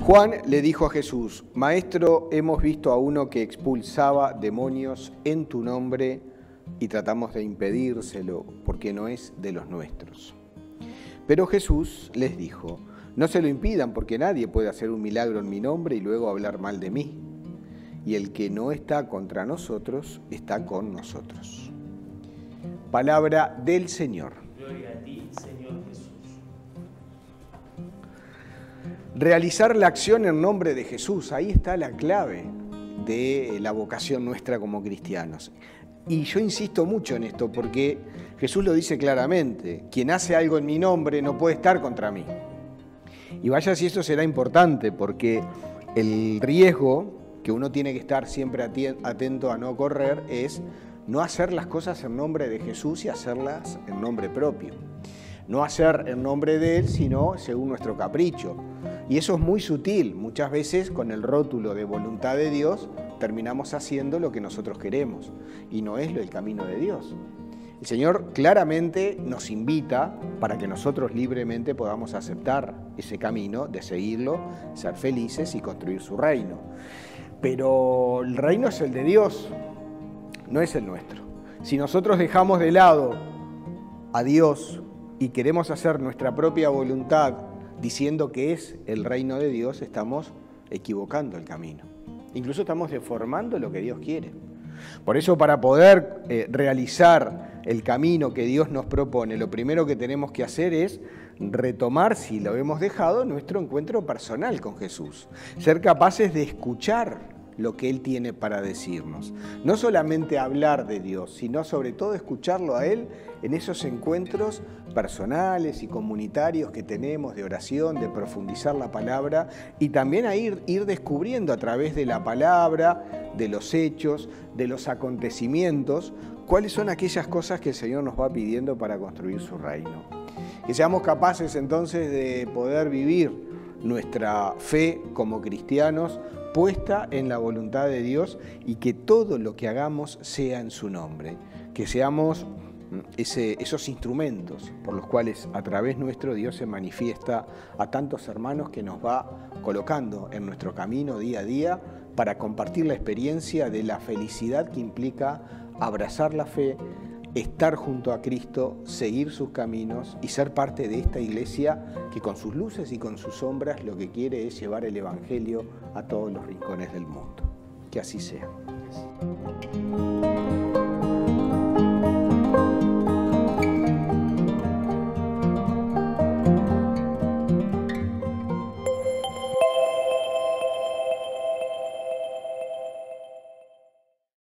Juan le dijo a Jesús: Maestro, hemos visto a uno que expulsaba demonios en tu nombre y tratamos de impedírselo porque no es de los nuestros. Pero Jesús les dijo: no se lo impidan, porque nadie puede hacer un milagro en mi nombre y luego hablar mal de mí. Y el que no está contra nosotros, está con nosotros. Palabra del Señor. Gloria a ti, Señor Jesús. Realizar la acción en nombre de Jesús, ahí está la clave de la vocación nuestra como cristianos. Y yo insisto mucho en esto porque Jesús lo dice claramente: quien hace algo en mi nombre no puede estar contra mí. Y vaya si eso será importante, porque el riesgo que uno tiene que estar siempre atento a no correr es no hacer las cosas en nombre de Jesús y hacerlas en nombre propio. No hacer en nombre de Él, sino según nuestro capricho. Y eso es muy sutil. Muchas veces con el rótulo de voluntad de Dios terminamos haciendo lo que nosotros queremos y no es el camino de Dios. El Señor claramente nos invita para que nosotros libremente podamos aceptar ese camino de seguirlo, ser felices y construir su reino. Pero el reino es el de Dios, no es el nuestro. Si nosotros dejamos de lado a Dios y queremos hacer nuestra propia voluntad diciendo que es el reino de Dios, estamos equivocando el camino. Incluso estamos deformando lo que Dios quiere. Por eso, para poder realizar el camino que Dios nos propone, lo primero que tenemos que hacer es retomar, si lo hemos dejado, nuestro encuentro personal con Jesús. Ser capaces de escuchar lo que Él tiene para decirnos. No solamente hablar de Dios, sino sobre todo escucharlo a Él en esos encuentros personales y comunitarios que tenemos de oración, de profundizar la palabra y también a ir descubriendo a través de la palabra, de los hechos, de los acontecimientos, cuáles son aquellas cosas que el Señor nos va pidiendo para construir su reino. Que seamos capaces entonces de poder vivir nuestra fe como cristianos puesta en la voluntad de Dios y que todo lo que hagamos sea en su nombre, que seamos esos instrumentos por los cuales a través nuestro Dios se manifiesta a tantos hermanos que nos va colocando en nuestro camino día a día para compartir la experiencia de la felicidad que implica abrazar la fe, estar junto a Cristo, seguir sus caminos y ser parte de esta iglesia que con sus luces y con sus sombras lo que quiere es llevar el Evangelio a todos los rincones del mundo. Que así sea.